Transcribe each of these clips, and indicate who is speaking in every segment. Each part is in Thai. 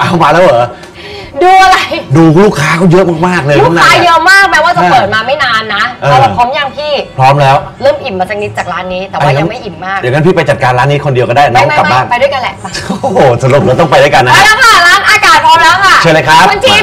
Speaker 1: เข้ามาแล้วเหรอ
Speaker 2: ดูอะไร
Speaker 1: ดูลูกค้าเขาเยอะมากๆเลย
Speaker 2: ลูกค้าเยอะมากแม้ว่าจะเปิดมาไม่นานนะเราพร้อมยังพี่
Speaker 1: พร้อมแล้ว
Speaker 2: เริ่มอิ่มมาสักนิดจากร้านนี้แต่ว่ายังไม่อิ่มมาก
Speaker 1: เดี๋ยวงั้นพี่ไปจัดการร้านนี้คนเดียวก็ได้น้องกลับบ้าน
Speaker 2: ไปด้วยกันแหละ
Speaker 1: โอ้โหสรุปเราต้องไปด้วยกันนะ
Speaker 2: ไปแล้วค่ะร้านอากาศพร้อมแล้วค่ะ
Speaker 1: เชิญเลยครับ
Speaker 2: คุณจิม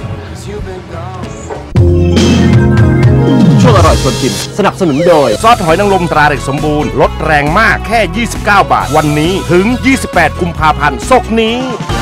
Speaker 3: ช่วงอร่อยชวนชิมสนับสนุนโดยซอสหอยนางรมตราเด็กสมบูรณ์ลดแรงมากแค่29 บาทวันนี้ถึง28 กุมภาพันธ์ศุกร์นี้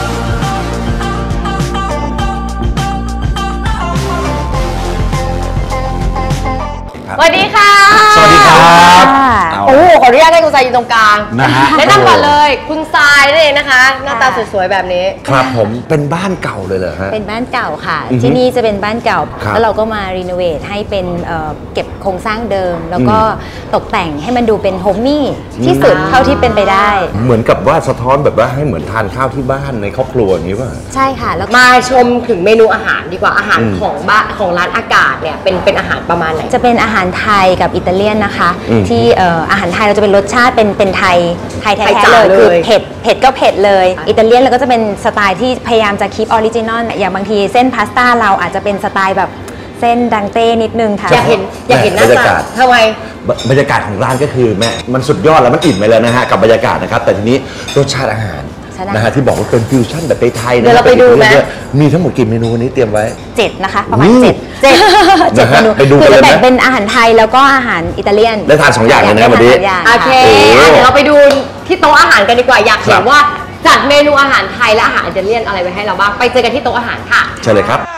Speaker 2: สวัสดีค่ะ
Speaker 1: สวัสดีครับ
Speaker 2: โอ้ขออนุญาตให้คุณทรายอยู่ตรงกลาง
Speaker 1: นะฮะ
Speaker 2: แนะนำก่อนเลยคุณทรายนี่เองนะคะหน้าตาสวยๆแบบนี้
Speaker 1: ครับผมเป็นบ้านเก่าเลยเหรอฮะ
Speaker 4: เป็นบ้านเก่าค่ะที่นี่จะเป็นบ้านเก่าแล้วเราก็มารีโนเวทให้เป็นเก็บโครงสร้างเดิมแล้วก็ตกแต่งให้มันดูเป็นโฮมมี่ที่สุดเท่าที่เป็นไปได้
Speaker 1: เหมือนกับว่าสะท้อนแบบว่าให้เหมือนทานข้าวที่บ้านในครอบครัวอย่างนี้ป่ะ
Speaker 4: ใช่ค่ะแล้ว
Speaker 2: มาชมถึงเมนูอาหารดีกว่าอาหารของบ้านของร้านอากาศเนี่ยเป็นอาหารประมาณไหน
Speaker 4: จะเป็นอาหารไทยกับอิตาเลียนนะคะที่อาหารไทยเราจะเป็นรสชาติเป็นไทยแท้ๆเลยคือเผ็ดก็เผ็ดเลยอิตาเลียนเราก็จะเป็นสไตล์ที่พยายามจะคีปออริจินอลอย่างบางทีเส้นพาสต้าเราอาจจะเป็นสไตล์แบบเส้นดังเต้นิดนึงค่ะ
Speaker 2: อยากเห็นหน้าตาทำไม
Speaker 1: บรรยากาศของร้านก็คือแม่มันสุดยอดแล้วมันอิ่มไปเลยนะฮะกับบรรยากาศนะครับแต่ทีนี้รสชาติอาหารนะฮะที่บอกว่าเป็นฟิวชั่นแบบไทยๆ
Speaker 2: เดี๋ยวเราไปดูไหม
Speaker 1: มีทั้งหมดกี่เมนูวันนี้เตรียมไว้
Speaker 4: 7นะคะประมาณ7เมนูคือจะแบ่งเป็นอาหารไทยแล้วก็อาหารอิตาเลียน
Speaker 1: ได้ทาน2 อย่างเลยนะวันนี้
Speaker 2: โอเคเดี๋ยวเราไปดูที่โต๊ะอาหารกันดีกว่าอยากเห็นว่าจัดเมนูอาหารไทยและอาหารอิตาเลียนอะไรไว้ให้เราบ้างไปเจอกันที่โต๊ะอาหารค่ะ
Speaker 1: เชิญเลยครับ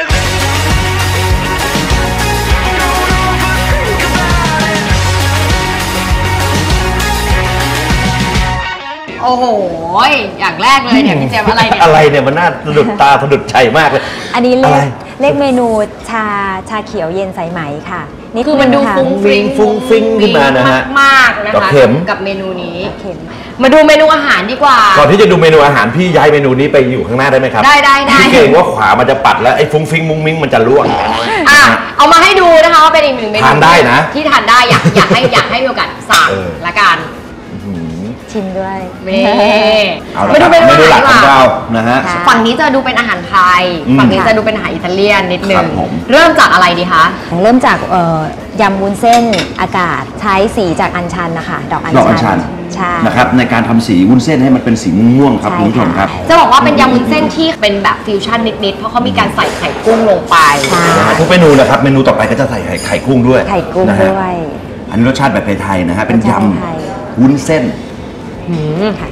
Speaker 2: โอ้โหอย่างแรกเลยเนี่ยพี่เจมอะไรเนี่ย
Speaker 1: อะไรเนี่ยมันน่าสะดุดตาสะดุดใจมากเลย
Speaker 4: อันนี้เรียกเมนูชาเขียวเย็นสายไหมค่ะ
Speaker 2: นี่คือมันดูฟุ้งฟิ้
Speaker 1: งขึ้นมานะฮะ
Speaker 2: มากนะคะกับเมนูนี้มาดูเมนูอาหารดีกว่า
Speaker 1: ก่อนที่จะดูเมนูอาหารพี่ย้ายเมนูนี้ไปอยู่ข้างหน้าได้ไหมครับ
Speaker 2: ได้
Speaker 1: พี่เกรงว่าขวามันจะปัดแล้วไอ้ฟุ้งฟิ้งมุ้งมิ้งมันจะร่วง
Speaker 2: เอามาให้ดูนะคะว่าเป็นอีกหนึ่งเมนู
Speaker 1: ทานได้นะ
Speaker 2: ที่ทานได้อยากให้มีโอกาสสั่งละกัน
Speaker 4: ชิมด้วย
Speaker 1: มาดูเมนูหลักของเรานะฮะ
Speaker 2: ฝั่งนี้จะดูเป็นอาหารไทยฝั่งนี้จะดูเป็นอาหารอิตาเลียนนิดนึงเริ่มจากอะไรดีคะ
Speaker 4: เริ่มจากยำวุ้นเส้นอากาศใช้สีจากอัญชันนะคะดอกอัญชันใช่
Speaker 1: นะครับในการทำสีวุ้นเส้นให้มันเป็นสีม่วงครับคุณผู้ชมครับ
Speaker 2: จะบอกว่าเป็นยำวุ้นเส้นที่เป็นแบบฟิวชั่นนิดๆเพราะเขามีการใส่ไข่กุ้งลงไป
Speaker 1: ทุกเมนูนะครับเมนูต่อไปก็จะใส่ไข่กุ้งด้วย
Speaker 4: ไข่กุ้งด้วย
Speaker 1: อันนี้รสชาติแบบไทยๆนะฮะเป็นยำวุ้นเส้น
Speaker 4: ค่ะ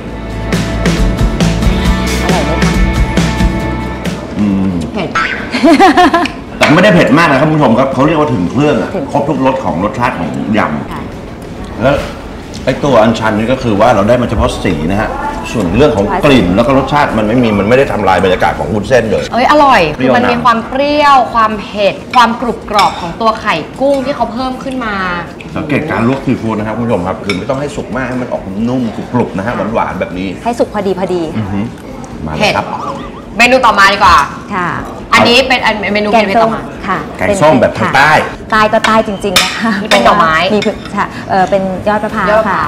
Speaker 4: อร่อยไหมคะ
Speaker 2: เผ็ด
Speaker 1: แต่ไม่ได้เผ็ดมากนะครับคุณผู้ชมครับเขาเรียกว่าถึงเครื่องครบทุกรสของรสชาติของยำแล้วไอ้ตัวอัญชันนี่ก็คือว่าเราได้มาเฉพาะสีนะฮะส่วนเรื่องของกลิ่นแล้วก็รสชาติมันไม่ได้ทำลายบรรยากาศของวุ้นเส้นเลย
Speaker 2: อร่อยคือมันมีความเปรี้ยวความเผ็ดความกรุบกรอบของตัวไข่กุ้งที่เขาเพิ่มขึ้นมา
Speaker 1: สังเกตการลวกซีฟู้ดนะครับคุณผู้ชมครับคือไม่ต้องให้สุกมากให้มันออกนุ่มกรุบๆนะฮะหวานๆแบบนี้
Speaker 4: ให้สุกพอดี
Speaker 1: มาเลยครับ
Speaker 2: เมนูต่อมาดีกว่า
Speaker 4: ค่ะ
Speaker 2: อันนี้เป็นเมนู
Speaker 4: แกงส้มค่ะ
Speaker 1: แกงส้มแบบใต้
Speaker 4: ก็ใต้จริงๆนะคะ
Speaker 2: เป็นดอกไม้
Speaker 4: มีค่ะเป็นยอดมะพร้าวค่ะ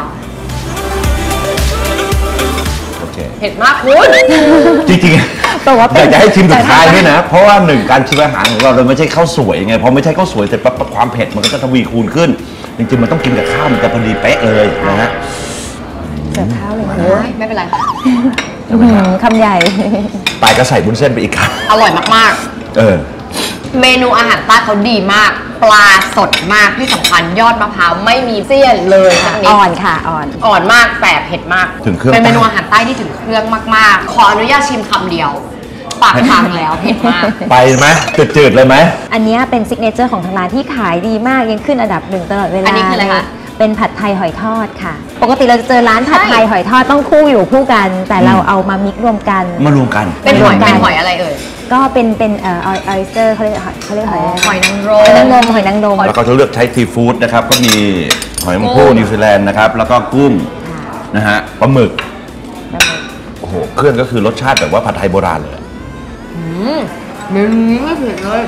Speaker 2: เผ็ดมากคุณ
Speaker 1: จริงๆอยากจะให้ชิมสุดท้ายนี่นะเพราะว่าการชิมอาหารของเราไม่ใช่ข้าวสวยไงพอไม่ใช่ข้าวสวยแต่ความเผ็ดมันก็จะทวีคูณขึ้นจริงๆมันต้องกินกับข้าวมันจะพอดีเป๊ะเลยนะฮะ
Speaker 4: เสิร์ฟข้าวเลย
Speaker 2: ไม่เป็นไร
Speaker 4: คำใหญ่
Speaker 1: ไปก็ใส่วุ้นเส้นไปอีกครับ
Speaker 2: อร่อยมากๆเมนูอาหารใต้เขาดีมากปลาสดมากที่สำคัญยอดมะพร้าวไม่มีเสี้ยนเลยสักนิด
Speaker 4: อ่อนค่ะ
Speaker 2: อ่อนมากแต่เผ็ดมาก
Speaker 1: ถึงเครื่อง
Speaker 2: เป็นเมนูอาหารใต้ที่ถึงเครื่องมากๆขออนุญาตชิมคำเดียวปากพังแล้วเผ็ดมาก
Speaker 1: ไปไหมจืดๆเลยไหม
Speaker 4: อันนี้เป็นซิกเนเจอร์ของทางร้านที่ขายดีมากยังขึ้นอันดับ1ตลอดเวลา
Speaker 2: อันนี้คืออะไรคะ
Speaker 4: เป็นผัดไทยหอยทอดค่ะปกติเราจะเจอร้านผัดไทยหอยทอดต้องคู่กันแต่เราเอามามิกรวมกัน
Speaker 2: เป็นหอยอะไรเอ่ย
Speaker 4: ก็เป็นออยสเตอร์เขาเรียก
Speaker 2: หอยนางรม
Speaker 1: แล้วก็จะเลือกใช้ซีฟู้ดนะครับก็มีหอยแมงผู้นิวซีแลนด์นะครับแล้วก็กุ้งนะฮะปลาหมึกโอ้โหเครื่องก็คือรสชาติแบบว่าผัดไทยโบราณเลย
Speaker 2: เมนูนี้ไม่เผ็ดเลย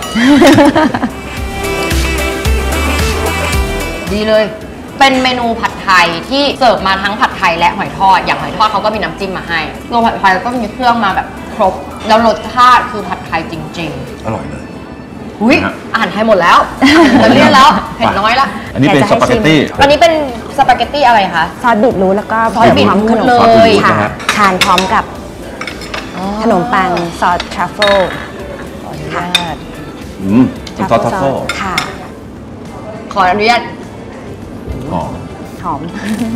Speaker 2: ดีเลยเป็นเมนูผัดไทยที่เสิร์ฟมาทั้งผัดไทยและหอยทอดอย่างหอยทอดเขาก็มีน้ำจิ้มมาให้ตัวผัดไทยก็มีเครื่องมาแบบครบแล้วรสชาติคือผัดไทยจริง
Speaker 1: อร่อยเลย
Speaker 2: ๆอุ้ย
Speaker 1: นะฮะ
Speaker 2: อาหารไทยหมดแล้วจะเลี่ยนแล้วเผ็ดน้อยละ
Speaker 1: อันนี้เป็นสปาเกตตี้
Speaker 2: อันนี้เป็นสปาเกตตี้อะไรคะ
Speaker 4: ซอสบีทรูทแล้วก็
Speaker 2: ซอสบีทรูท
Speaker 4: พร้อมขนม
Speaker 2: เลย
Speaker 4: ปัง
Speaker 1: นะ
Speaker 4: ค่ะ
Speaker 1: ฮะ
Speaker 4: ทานพร้อมกับขนมปังซอสทรัฟเฟิล
Speaker 2: ขออนุญาต
Speaker 1: เป็นซอสทัฟเฟิล
Speaker 4: ค่ะ
Speaker 2: ขออนุญาต
Speaker 1: หอม
Speaker 4: หอม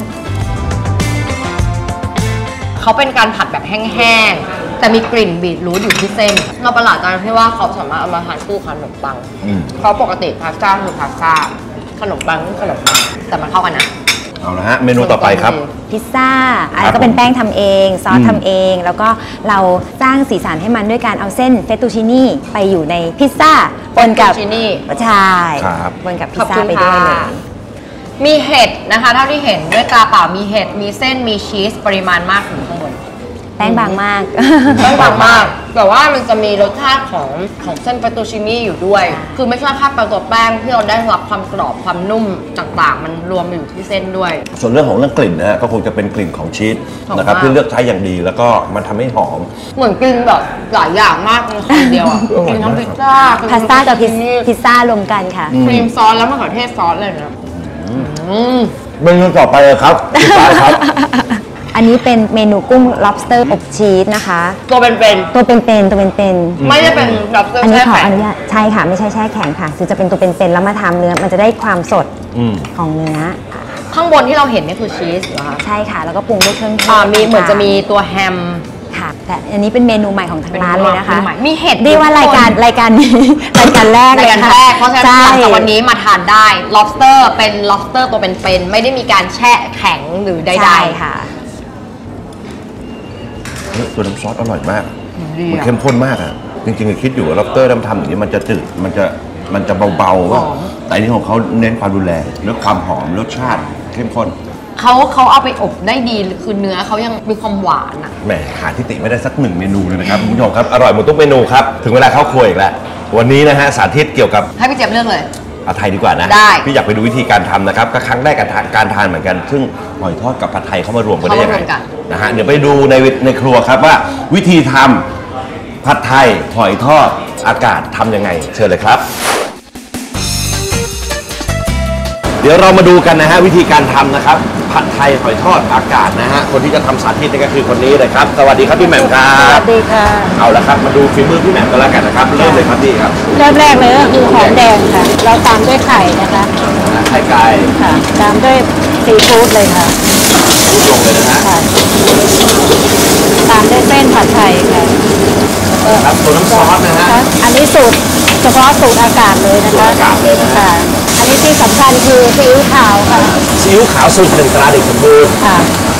Speaker 2: เขาเป็นการผัดแบบแห้งๆ แต่มีกลิ่นบีทรูทอยู่ที่เส้น เราประหลาดใจที่ว่าเขาสามารถเอามาทานคู่ขนมปัง
Speaker 1: อืม
Speaker 2: เพราะปกติพาสต้าคือพาสต้า ขนมปังคือขนมปัง แต่มันเข้ากันนะ
Speaker 1: เอาละฮะ เมนูต่อไปครับ
Speaker 4: พิซซ่าอัน
Speaker 1: ครับ
Speaker 4: ก็เป็นแป้งทำเอง ซอส
Speaker 1: อืม
Speaker 4: ทำเอง แล้วก็เราสร้างสีสันให้มันด้วยการเอาเส้นเฟตตูชินี่ไปอยู่ในพิซซ่าปนกับ
Speaker 2: Fettuccine
Speaker 4: ใช่
Speaker 1: ครับ
Speaker 4: ปนกับพิ
Speaker 2: ขอ
Speaker 4: ซ
Speaker 2: บ
Speaker 4: ซ่า
Speaker 2: คุณ
Speaker 4: ไปด้วย
Speaker 2: ค่ะ
Speaker 4: เลย
Speaker 2: มีเห็ดนะคะเท่าที่เห็นด้วยตาเปล่ามีเห็ด มีเส้น มีชีส ปริมาณมากถึงข้างบน
Speaker 4: แป้งบางมาก
Speaker 2: แป้งบางมาก แต่ว่ามันจะมีรสชาติของเส้นเฟตตูชินี่อยู่ด้วย คือไม่ใช่แค่ตัวแป้งที่เราได้รับความกรอบความนุ่มต่างๆ มันรวมอยู่ที่เส้นด้วย
Speaker 1: ส่วนเรื่องของเรื่องกลิ่นนะฮะก็คงจะเป็นกลิ่นของชีส
Speaker 2: หอม
Speaker 1: นะครับ
Speaker 2: มาก
Speaker 1: ที่เลือกใช้อย่างดีแล้วก็มันทำให้หอม
Speaker 2: เหมือนกินแบบหลายอย่างมากในคำเดียวอ่ะ
Speaker 1: อร่อย
Speaker 2: กินทั้ง
Speaker 1: มาก
Speaker 2: พิซซ่า
Speaker 4: พาสต้ากับ
Speaker 2: กิน
Speaker 4: พิซซ่ารวมกันค่ะ
Speaker 2: ครีมซอสแล้วมะเขือเทศซอสเลยนะม
Speaker 1: เมนูต่อไปเลยครับพี่ปายครับ
Speaker 4: อันนี้เป็นเมนูกุ้ง lobster อบชีสนะคะ
Speaker 2: ตัวเป็น
Speaker 4: ตัวเป็นๆตัวเป็นๆ
Speaker 2: ๆไม่ได้เป็นแบบเสื้อ
Speaker 4: อันนี้
Speaker 2: แช่
Speaker 4: ขอ
Speaker 2: แข็ง
Speaker 4: อนุญาตใช่ค่ะ ไม่ใช่แช่แข็งค่ะคือจะเป็นตัวเป็นๆแล้วมาทำเนื้อมันจะได้ความสด
Speaker 1: อืม
Speaker 4: ของเนื้อค่ะ
Speaker 2: ข้างบนที่เราเห็นนี่คือชีสเหรอคะ
Speaker 4: ใช่ค่ะ แล้วก็ปรุงด้วยเครื่องเทศ
Speaker 2: มีเหมือนจะมีตัวแฮม
Speaker 4: ค่ะแต่อันนี้เป็นเมนูใหม่ของทางร้านเลยนะคะ
Speaker 2: มนูใหม่มีเห็ด
Speaker 4: เรียกว่ารายการนี้ รายการแรก
Speaker 2: ราย
Speaker 4: เลย
Speaker 2: การ
Speaker 4: ค่ะ
Speaker 2: แรกเพราะฉะนั้น
Speaker 4: ใช่
Speaker 2: หลังจากวันนี้มาทานได้ lobster เป็น lobster ตัวเป็นๆไม่ได้มีการแช่แข็งหรือใด
Speaker 4: ใช่ค่ะ
Speaker 1: ตัวน้ำซอสอร่อยมาก
Speaker 2: ดีอะ
Speaker 1: มันเข้มข้นมากอ่ะ จริงๆคิดอยู่ว่าล็อบสเตอร์ทำอย่างนี้มันจะจืด มันจะเบาๆว่าแต่อันนี้ของเขาเน้นความรุนแรงเรื่องความหอมรสชาติเข้มข้น
Speaker 2: เขาเอาไปอบได้ดีคือเนื้อเขายังมีความหวานอ่ะ
Speaker 1: แหมหาที่ติไม่ได้สักหนึ่งเมนูเลยนะครับคุณผู้ชมครับ อร่อยหมดทุกเมนูครับ ถึงเวลาเข้าครัวอีกแล้ว วันนี้นะฮะสาธิตเกี่ยวกับ
Speaker 2: ให้พี่เจี๊ยบเลือกเลย
Speaker 1: ผัดไทยดีกว่านะ
Speaker 2: ได้
Speaker 1: พี่อยากไปดูวิธีการทำนะครับ ก็ครั้งแรกการทานเหมือนกัน ซึ่งหอยทอดกับผัดไทยเข้ามารวมกันได้ยังไง
Speaker 2: เข้ามารวมกัน
Speaker 1: นะฮะ เดี๋ยวไปดูในครัวครับว่า วิธีทำผัดไทยหอยทอดอากาศทำยังไง เชิญเลยครับ เดี๋ยวเรามาดูกันนะฮะวิธีการทำนะครับผัดไทยหอยทอดอากาศนะฮะคนที่จะทำสาธิตนี่ก็คือคนนี้เลยครับสวัสดีครับพี่แหม่มครั
Speaker 5: ส
Speaker 1: บ
Speaker 5: วัสดีค่ะ
Speaker 1: เอาละครับมาดูฝีมือพี่แหม่มกันแล้วกันนะครับเริ่มเลยครับพี่ครับ
Speaker 5: เริ่มแรกเลยก็คือหอมแดงค่ะ เราตามด้วยไข่นะคะ
Speaker 1: ไข่ไก่
Speaker 5: ค่ะ ตามด้วยซีฟู้ดเลยค่ะ
Speaker 1: รูดลงเลยนะฮะ
Speaker 5: ค่ะ ตามด้วยเส้นผัดไทยค่ะ
Speaker 1: ครับตัวน้ำซอสนะฮะ
Speaker 5: อันนี้สูตรเฉพาะสูตรอากาศเลยนะคะ
Speaker 1: สูตรอากาศเลยนะฮะ
Speaker 5: ค่ะ อันนี้ที่สำคัญคือซีอิ๊วขาวค่ะ
Speaker 1: ซีอิ๊วขาวสูตรหนึ่งตราเด็กสมบูรณ์
Speaker 5: ค่ะ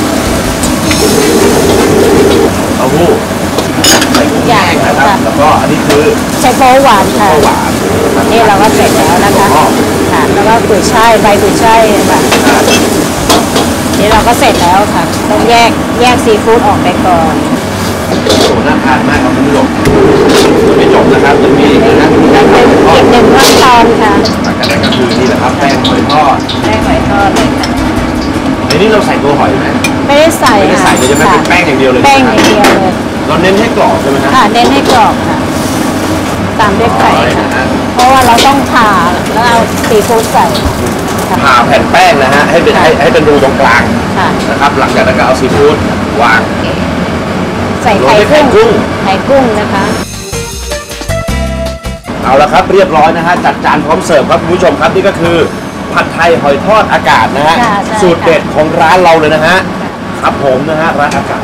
Speaker 1: เต้าหู้ใส่กุ้งแห้งนะครับแล้วก็อันนี้คือ
Speaker 5: ใช้โป๊หวานค่ะ
Speaker 1: ข้าวหวาน
Speaker 5: นี่เราก็เสร็จแล้วนะคะ ค่ะ แล้วก็กุยช่ายใบกุยช่ายค่ะ นี่เราก็เสร็จแล้วค่ะ ต้องแยกซีฟู้ดออกไปก่อน
Speaker 1: โอ้โหน่าทานมากครับคุณผู้ชมยังไม่จบนะครับยังมีอีกนะมีการทำทอด
Speaker 5: อีกหนึ่งขั้นตอนค่ะ
Speaker 1: หลังจากนั้นก็คือนี่แหละครับแป้งหอยทอด
Speaker 5: แป้งหอยทอดเลยค่ะ
Speaker 1: ในนี้เราใส่ตัวหอยไหม
Speaker 5: ไม่ได้ใส่
Speaker 1: ไม่ได้ใส่เลยใช่ไหมเป็นแป้งอย่างเดียวเลย
Speaker 5: แป้งอย่างเดียวเลย
Speaker 1: เราเน้นให้กรอบใช่ไหมฮะ
Speaker 5: ค่ะเน้นให้กรอบค่ะ ตามด้วยไข่
Speaker 1: อ๋อ
Speaker 5: ค่ะ
Speaker 1: นะฮะ
Speaker 5: เพราะว่าเราต้องผ่าแล้วเอาซีฟู้ดใส่ค่ะ
Speaker 1: ผ่าแผ่นแป้งนะฮะให้เป็น
Speaker 5: ค่ะ
Speaker 1: ให้เป็นรูตรงกลาง
Speaker 5: ค่ะ
Speaker 1: นะครับ หลังจากนั้นก็เอาซีฟู้ดวาง
Speaker 5: ใส่
Speaker 1: โรยด้วยไข่
Speaker 5: ไข่
Speaker 1: กุ้
Speaker 5: กุ้
Speaker 1: ง
Speaker 5: งไข่กุ้งนะคะ
Speaker 1: เอาละครับเรียบร้อยนะฮะจัดจานพร้อมเสิร์ฟครับคุณผู้ชมครับนี่ก็คือผัดไทยหอยทอดอากาศนะฮะ
Speaker 5: ค่ะใช่
Speaker 1: สูตรเด็ดของร้านเราเลยนะฮะครับผมนะฮะร้านอากาศ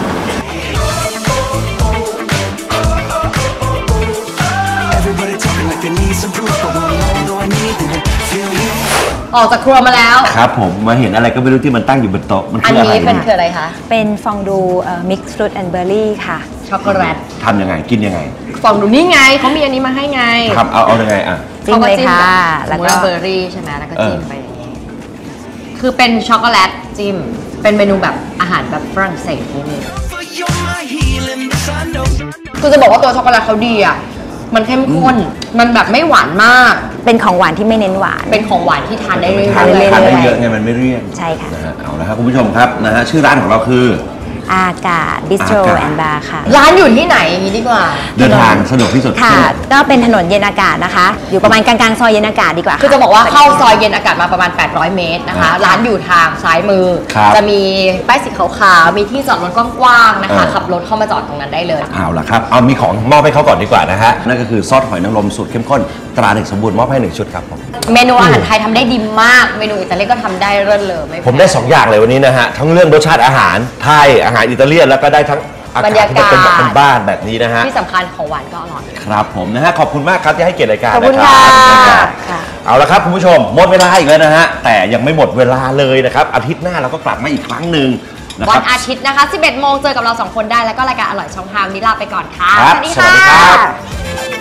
Speaker 6: Everybody talking like they need some proof, but when I'm alone, I need to feel you.
Speaker 2: ออกจากครัวมาแล้ว
Speaker 1: ครับผมมาเห็นอะไรก็ไม่รู้ที่มันตั้งอยู่บนโต๊ะมัน
Speaker 2: อัน
Speaker 1: คืออะไร
Speaker 2: นี้เป็นคืออะไรคะ
Speaker 4: เป็นฟองดูมิกซ์ฟรุตแอนด์เบอร์รี่ค่ะ
Speaker 2: ช็อกโกแลต
Speaker 1: ทำยังไงกินยังไง
Speaker 2: ฟองดูนี่ไงเขามีอันนี้มาให้ไง
Speaker 1: ครับเอายังไงอ่ะ
Speaker 4: จิ้มเลยค่ะ
Speaker 2: แล้
Speaker 4: แล้ว ว
Speaker 2: ก็
Speaker 4: ก็
Speaker 2: เบอร์รี่ใช่ไหมแล้วก็จิ้ม
Speaker 1: เออ
Speaker 2: ไปอย่างนี้คือเป็นช็อกโกแลตจิ้ม เป็นเมนูแบบอาหารแบบฝรั่งเศสนิดนึง
Speaker 6: For you're my healing, this I know.
Speaker 2: คือจะบอกว่าตัวช็อกโกแลตเขาดีอ่ะ มันเข้มข้น มันแบบไม่หวานมาก
Speaker 4: เป็นของหวานที่ไม่เน้นหวาน
Speaker 2: เป็นของหวานที่ทานได้เรื่อย
Speaker 4: ทานได้
Speaker 2: ๆ
Speaker 1: ทานได้
Speaker 4: เรื่อยๆ
Speaker 1: เยอะไงมันไม่เรียน
Speaker 4: ใช่ค่ะ
Speaker 1: นะฮะเอาละครับคุณผู้ชมครับนะฮะชื่อร้านของเราคือ
Speaker 4: อากาศบิสโตรแอนด์บาร์ค่ะ
Speaker 2: ร้านอยู่ที่ไหนอย่างนี้ดีกว่า
Speaker 1: เดินทางสะดวกที่สุด
Speaker 4: ค่ะ
Speaker 1: ใช่ไหม
Speaker 4: ก็เป็นถนนเย็นอากาศนะคะ อยู่ประมาณกลางๆซอยเย็นอากาศดีกว่า
Speaker 2: คือจะบอกว่าเข้าซอยเย็นอากาศมาประมาณ 800 เมตรนะคะ ร้านอยู่ทางซ้ายมือ
Speaker 1: ครับ
Speaker 2: จะมีป้ายสีขาวๆ มีที่จอดรถกว้างๆ นะคะ
Speaker 1: เออ
Speaker 2: ขับรถเข้ามาจอดตรงนั้นได้เลย
Speaker 1: เอาล่ะครับ เอามีของมอบให้เขาก่อนดีกว่านะฮะ นั่นก็คือซอสหอยนางรมสูตรเข้มข้นตราเด็กสมบูรณ์มอบให้1 ชุดครับผม
Speaker 2: เมนูอาหารไทยทำได้ดีมาก เมนูอิตาเลียนก็ทำได้เลิศเลอไม่แพ้
Speaker 3: ผมได้ 2 อย่างเลยวันนี้นะฮะ ทั้งเรื่องรสชาติอาหารไทยอาหารอิตาเลียนแล้วก็ได้ทั้งอากาศที่มันเป็นแบบเป็นบ้านแบบนี้นะฮะ
Speaker 2: ที่สำคัญของหวานก็อร่อย
Speaker 1: ครับผมนะฮะ ขอบคุณมากครับที่ให้เกียรติรายการ
Speaker 2: ขอบคุณ
Speaker 1: นะ
Speaker 2: ค่ะ
Speaker 4: ค่ะ
Speaker 1: เอาละครับคุณผู้ชมหมดเวลาอีกแล้วนะฮะ แต่ยังไม่หมดเวลาเลยนะครับ อาทิตย์หน้าเราก็กลับมาอีกครั้งหนึ่งนะค
Speaker 2: วั
Speaker 1: รั
Speaker 2: น
Speaker 1: บ
Speaker 2: อาทิตย์นะคะ 11 โมงเจอกับเรา 2 คนได้ แล้วก็รายการอร่อยช่องทางนี้ลาไปก่อนค่ะ
Speaker 1: ครับ
Speaker 2: สวัสดี
Speaker 1: สวัสดี
Speaker 2: ค่ะ
Speaker 1: ครับ